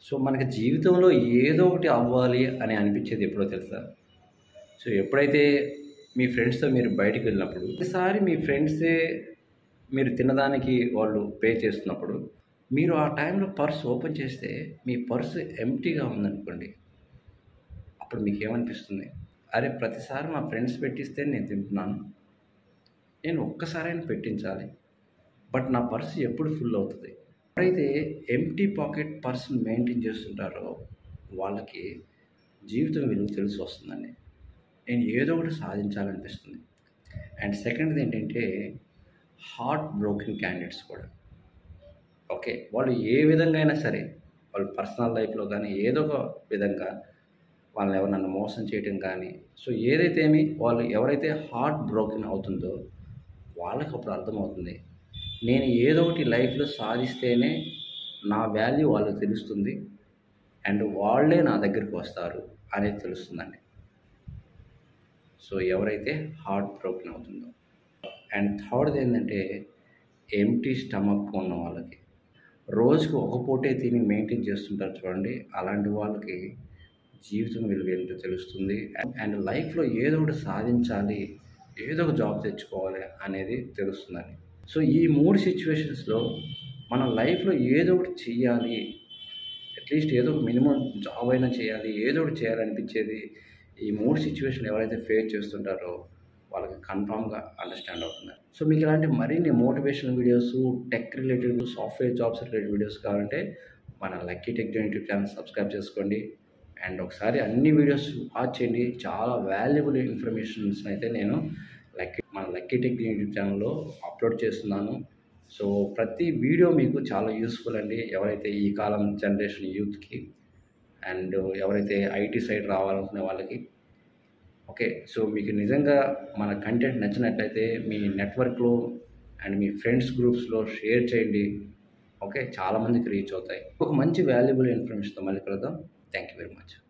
So, మనకి జీవితంలో ఏదో ఒకటి అవ్వాలి అని అనిపించేది ఎప్పుడో తెలుసా? సో, ఎప్పుడైతే మీ ఫ్రెండ్స్‌తో మీరు బయటికి వెళ్ళినప్పుడు, ప్రతిసారి మీ ఫ్రెండ్సే మీరు తినడానికి వాళ్ళు పే చేస్తున్నప్పుడు, మీరు ఆ టైంలో పర్స్ ఓపెన్ చేస్తే, మీ పర్స్ ఎంప్టీగా ఉందనుకోండి. అప్పుడు మీకేమనిపిస్తుంది? అరే! ప్రతిసారి మా ఫ్రెండ్స్ పెట్టిస్తే నేను తింటున్నాను. నేను ఒక్కసారైనా పెట్టించాలి. బట్ నా పర్స్ ఎప్పుడు ఫుల్ అవుతది. ఎవరైతే ఎంప్టీ పాకెట్ పర్స్‌ని మెయింటైన్ చేస్తుంటారో, వాళ్ళకి జీవితం విలువ తెలిసొస్తుందండి. నేను ఏదో ఒకటి సాధించాలనిపిస్తుంది. అండ్ సెకండ్‌ది ఏంటంటే, హార్ట్ బ్రోకెన్ క్యాండిడేట్స్ కూడా. ఓకే. వాళ్ళు ఏ విధంగా అయినా సరే, వాళ్ళ పర్సనల్ లైఫ్‌లో గానీ, ఏదో ఒక విధంగా వాళ్ళని ఎవరినన్నా మోసం చేయటం గానీ, సో ఏదైతేమి వాళ్ళు ఎవరైతే హార్ట్ బ్రోకెన్ అవుతుందో, వాళ్ళకప్పుడు అర్థమవుతుంది. నేను ఏదో ఒకటి లైఫ్‌లో సాధిస్తేనే నా వాల్యూ వాళ్ళకి తెలుస్తుంది. అండ్ వాళ్ళే నా దగ్గరికి వస్తారు అనేది తెలుస్తుందండి. సో, ఎవరైతే హార్ట్ బ్రోకెన్ అవుతుందో. అండ్ థర్డ్‌ది ఏందంటే, ఎంప్టీ స్టమక్ ఉన్న వాళ్ళకి. రోజుకి ఒక పూటే తిని మెయింటైన్ చేస్తుంటారు చూడండి. అలాంటి వాళ్ళకి జీవితం విలువ ఏంటో తెలుస్తుంది. అండ్ లైఫ్‌లో ఏదో ఒకటి సాధించాలి, ఏదో ఒక జాబ్ తెచ్చుకోవాలి అనేది తెలుస్తుందండి. సో, ఈ 3 సిట్యుయేషన్స్‌లో మన లైఫ్‌లో ఏదో ఒకటి చెయ్యాలి. అట్‌లీస్ట్ ఏదో ఒక మినిమమ్ జాబ్ అయినా చేయాలి. ఏదో ఒకటి చేయాలనిపించేది. ఈ 3 సిట్యుయేషన్‌లు ఎవరైతే ఫేస్ చేస్తుంటారో వాళ్ళకి కన్ఫర్మ్‌గా అండర్‌స్టాండ్ అవుతుంది. సో, మీకు ఇలాంటి మరిన్ని motivational videos, tech related, software jobs related videos కావాలంటే మన Lucky Tech Zone YouTube channel subscribe చేసుకోండి. అండ్ ఒకసారి అన్ని వీడియోస్ వాచ్ చేయండి. చాలా వాల్యుబుల్ ఇన్ఫర్మేషన్స్ అయితే నేను మన లక్కీ టెక్ యూట్యూబ్ ఛానల్‌లో అప్లోడ్ చేస్తున్నాను. సో, ప్రతి వీడియో మీకు చాలా యూజ్‌ఫుల్ అండి. ఎవరైతే ఈ కాలం జనరేషన్ యూత్‌కి అండ్ ఎవరైతే ఐటీ సైడ్ రావాలనుకునే వాళ్ళకి. ఓకే. సో, మీకు నిజంగా మన కంటెంట్ నచ్చినట్లయితే మీ నెట్వర్క్‌లో అండ్ మీ ఫ్రెండ్స్ గ్రూప్స్‌లో షేర్ చేయండి. ఓకే. చాలా మందికి రీచ్ అవుతాయి. ఒక మంచి వాల్యుబుల్ ఇన్ఫర్మేషన్‌తో మళ్ళీ కలుద్దాం. Thank you very much.